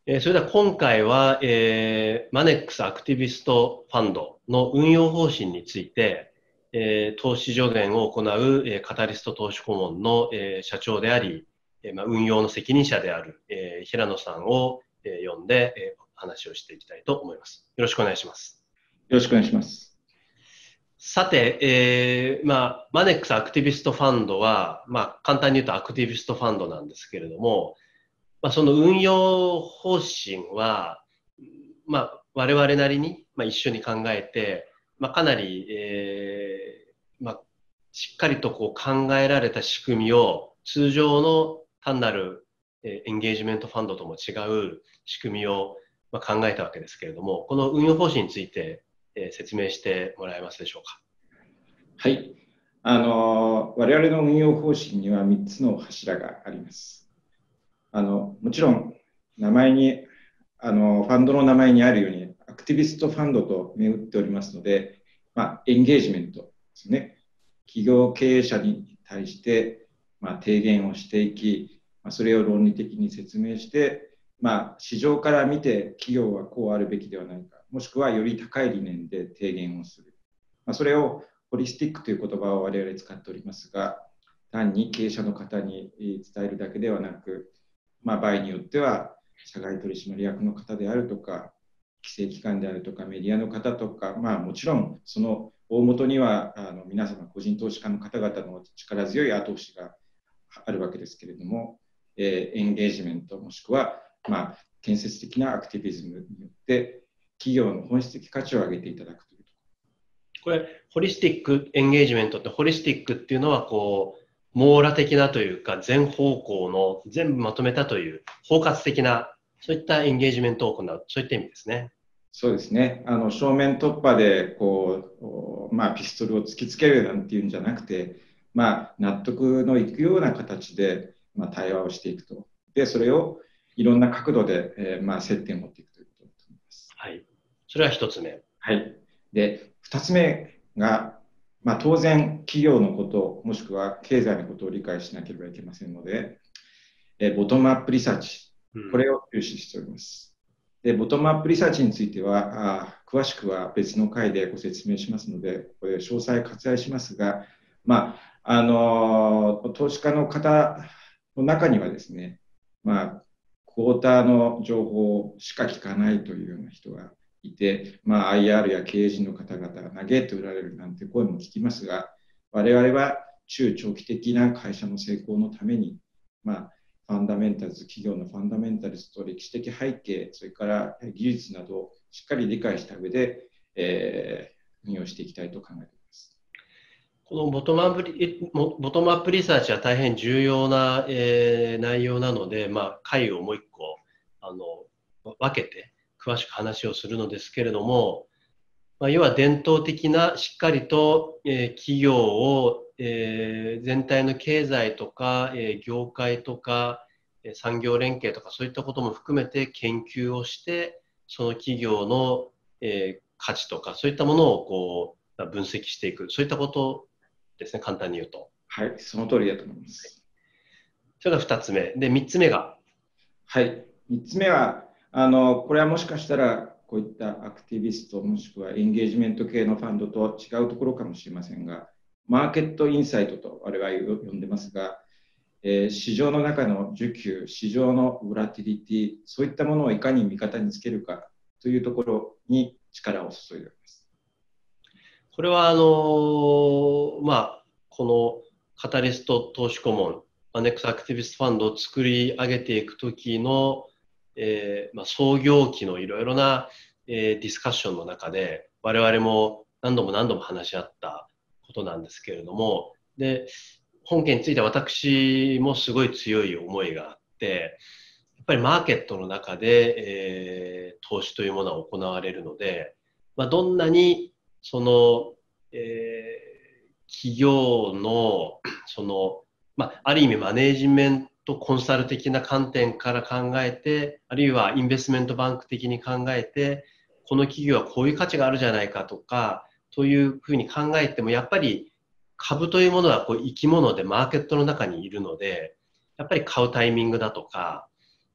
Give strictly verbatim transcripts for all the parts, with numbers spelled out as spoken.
えーそれでは今回は、えーマネックスアクティビストファンドの運用方針について、えー投資助言を行う、えーカタリスト投資顧問の、えー社長であり、えーまあ、運用の責任者である、えー平野さんを、えー呼んで、えー話をしていきたいと思います。よろしくお願いします。 よろしくお願いします。 さて、えーまあ、マネックスアクティビストファンドは、まあ、簡単に言うとアクティビストファンドなんですけれども、まあ、その運用方針は、まあ、我々なりに、まあ、一緒に考えて、まあ、かなり、えーまあ、しっかりとこう考えられた仕組みを通常の単なる、えーエンゲージメントファンドとも違う仕組みを、まあ、考えたわけですけれども、この運用方針について、えー説明してもらえますでしょうか。 はい。あの、我々の運用方針にはみっつの柱があります。あの、もちろん、名前に、あの、ファンドの名前にあるように、アクティビストファンドと銘打っておりますので、まあ、エンゲージメントですね。企業経営者に対して、まあ、提言をしていき、まあ、それを論理的に説明して、まあ、市場から見て企業はこうあるべきではないか、もしくはより高い理念で提言をする。まあ、それをホリスティックという言葉を我々使っておりますが、単に経営者の方に伝えるだけではなく、まあ、場合によっては社外取締役の方であるとか、規制機関であるとか、メディアの方とか、まあ、もちろんその大元にはあの皆様個人投資家の方々の力強い後押しがあるわけですけれども、えーエンゲージメントもしくは、まあ、建設的なアクティビズムによって企業の本質的価値を上げていただくというとここれ、ホリスティックエンゲージメントって、ホリスティックっていうのは、こう、網羅的なというか、全方向の、全部まとめたという、包括的な、そういったエンゲージメントを行う、そういった意味ですね。 そうですね。あの正面突破でこう、まあ、ピストルを突きつけるなんていうんじゃなくて、まあ、納得のいくような形で、まあ、対話をしていくと。で、それをいろんな角度で、えーまあ、接点を持っていくということだと思います。 はい。それは一つ目。 はい。で、二つ目が、まあ、当然、企業のこと、もしくは経済のことを理解しなければいけませんので、えーボトムアップリサーチ、 うん。 これを重視しております。で、ボトムアップリサーチについては、あ詳しくは別の回でご説明しますので、これ詳細割愛しますが、まあ、あの、投資家の方の中にはですね、まあ、クォーターの情報しか聞かないというような人がいて、まあ、アイアール や経営陣の方々が嘆いておられるなんて声も聞きますが、我々は中長期的な会社の成功のために、まあ、ファンダメンタルズ、企業のファンダメンタルズと歴史的背景、それから技術などをしっかり理解した上で、えー、運用していきたいと考えています。 このボトムアップリ、ボトムアップリサーチは大変重要な、えー内容なので、まあ、回をもう一個、あの、分けて、詳しく話をするのですけれども、まあ、要は伝統的なしっかりと、えー企業を、えー全体の経済とか、えー業界とか、えー産業連携とかそういったことも含めて研究をして、その企業の、えー価値とかそういったものをこうまあ分析していく、そういったことですね、簡単に言うと。 はい、その通りだと思います。 それが二つ目。で、三つ目が、 はい、みっつめは、あの、これはもしかしたら、こういったアクティビスト、もしくはエンゲージメント系のファンドと違うところかもしれませんが、マーケットインサイトと我々は呼んでますが、えー市場の中の需給、市場のボラティリティ、そういったものをいかに味方につけるかというところに力を注いでおります。 これはあのまあ、このカタリスト投資顧問、アネックスアクティビストファンドを作り上げていくときの、えーまあ、創業期のいろいろな、えーディスカッションの中で、我々も何度も何度も話し合ったことなんですけれども、で、本件については私もすごい強い思いがあって、やっぱりマーケットの中で、えー投資というものは行われるので、まあ、どんなにその、えー企業の、その、まあ、ある意味マネージメントコンサル的な観点から考えて、あるいはインベストメントバンク的に考えて、この企業はこういう価値があるじゃないかとか、というふうに考えても、やっぱり株というものはこう生き物でマーケットの中にいるので、やっぱり買うタイミングだとか、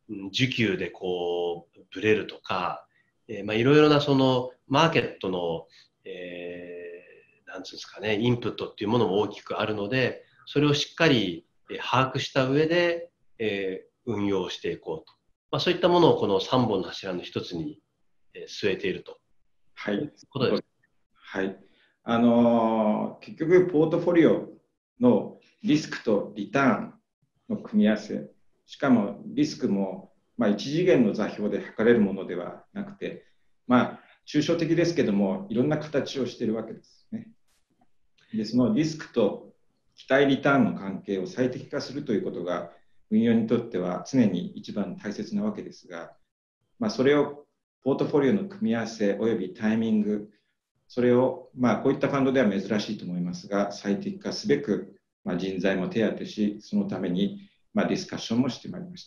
需給でこうブレるとか、えー、まあいろいろなそのマーケットの、えー、なんつうんですかね、インプットっていうものも大きくあるので、それをしっかり把握した上で、えー、運用していこうと。まあそういったものをこのさんぼんの柱の一つに据えていると。 はい。 ことです。 はい。あのー、結局、ポートフォリオのリスクとリターンの組み合わせ、しかもリスクも、まあ、一次元の座標で測れるものではなくて、まあ、抽象的ですけども、いろんな形をしているわけですね。で、そのリスクと期待リターンの関係を最適化するということが、運用にとっては常に一番大切なわけですが、まあ、それをポートフォリオの組み合わせおよびタイミング、それを、まあ、こういったファンドでは珍しいと思いますが、最適化すべく、まあ、人材も手当てし、そのために、まあ、ディスカッションもしてまいりました。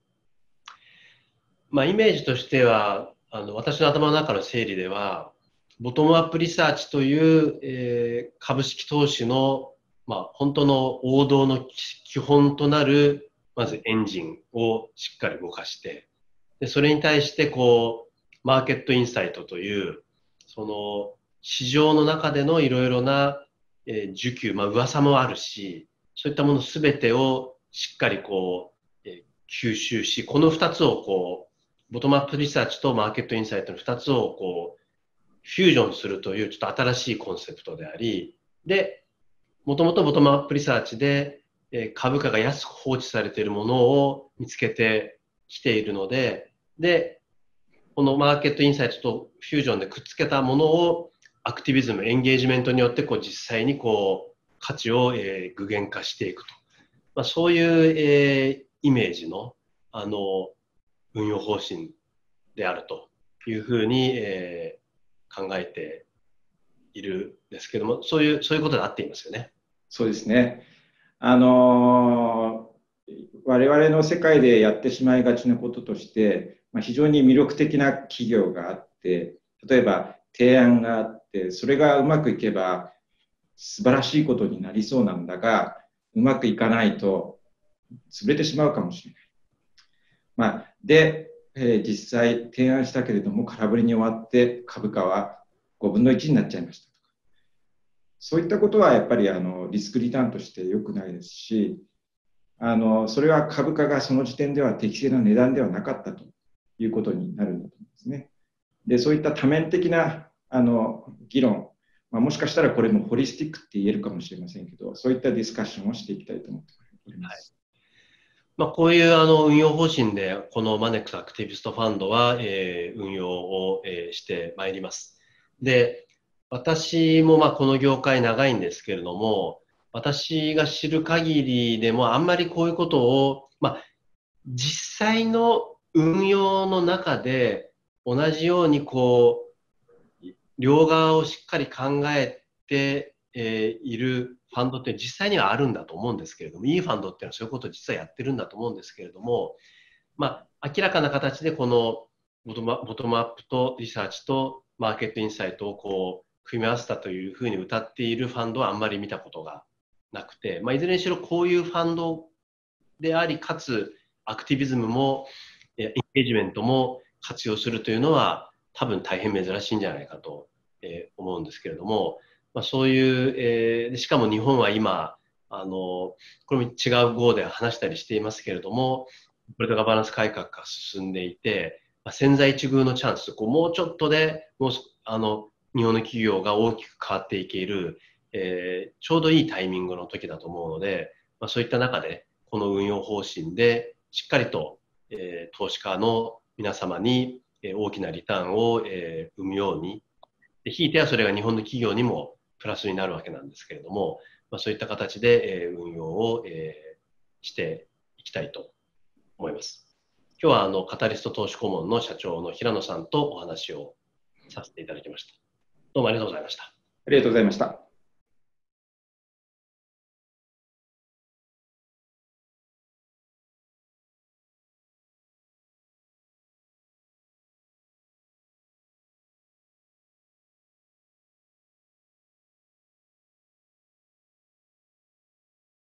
まあ、イメージとしては、あの私の頭の中の整理では、ボトムアップリサーチという、えー、株式投資の、まあ、本当の王道の基本となる、まずエンジンをしっかり動かして、でそれに対してこう、マーケットインサイトという、その市場の中でのいろいろな、えー、需給、まあ噂もあるし、そういったものすべてをしっかりこう、えー、吸収し、この二つをこう、ボトムアップリサーチとマーケットインサイトの二つをこう、フュージョンするというちょっと新しいコンセプトであり、で、もともとボトムアップリサーチで、えー、株価が安く放置されているものを見つけてきているので、で、このマーケットインサイトとフュージョンでくっつけたものをアクティビズム、エンゲージメントによってこう実際にこう価値を、えー、具現化していくと。まあ、そういう、えー、イメージの、あの運用方針であるというふうに、えー、考えているんですけども、そういう、そういうことで合っていますよね。 そうですね。あのー、我々の世界でやってしまいがちなこととして、まあ、非常に魅力的な企業があって、例えば提案があって、それがうまくいけば素晴らしいことになりそうなんだが、うまくいかないと潰れてしまうかもしれない。まあ、で、えー、実際提案したけれども空振りに終わって株価はごぶんのいちになっちゃいました。そういったことはやっぱりあのリスクリターンとして良くないですし、あのそれは株価がその時点では適正な値段ではなかったということになるんだと思うんですね。で、そういった多面的なあの議論、まあ、もしかしたらこれもホリスティックって言えるかもしれませんけど、そういったディスカッションをしていきたいと思っております。 はい、まあ、こういうあの運用方針で、このマネックスアクティビストファンドは、えー、運用を、えー、してまいります。で、私もまあこの業界長いんですけれども、私が知る限りでもあんまりこういうことを、まあ、実際の運用の中で同じようにこう、両側をしっかり考えて、えー、いるファンドって実際にはあるんだと思うんですけれども、いいファンドっていうのはそういうことを実はやってるんだと思うんですけれども、まあ、明らかな形でこのボトムボトムアップとリサーチとマーケットインサイトをこう組み合わせたというふうに謳っているファンドはあんまり見たことがなくて、まあ、いずれにしろこういうファンドであり、かつアクティビズムもエンゲージメントも活用するというのは多分大変珍しいんじゃないかと思うんですけれども、まあ、そういう、えー、しかも日本は今あのこれも違う号で話したりしていますけれども、コレートガバナンス改革が進んでいて、まあ、千載一遇のチャンス、こうもうちょっとでもうあの日本の企業が大きく変わっていける、えー、ちょうどいいタイミングの時だと思うので、まあ、そういった中でこの運用方針でしっかりと、えー、投資家の皆様に、えー、大きなリターンを、えー、生むように、でひいてはそれが日本の企業にもプラスになるわけなんですけれども、まあ、そういった形で、えー、運用を、えー、していきたいと思います。今日はあのカタリスト投資顧問の社長の平野さんとお話をさせていただきました。どうもありがとうございました。 ありがとうございました。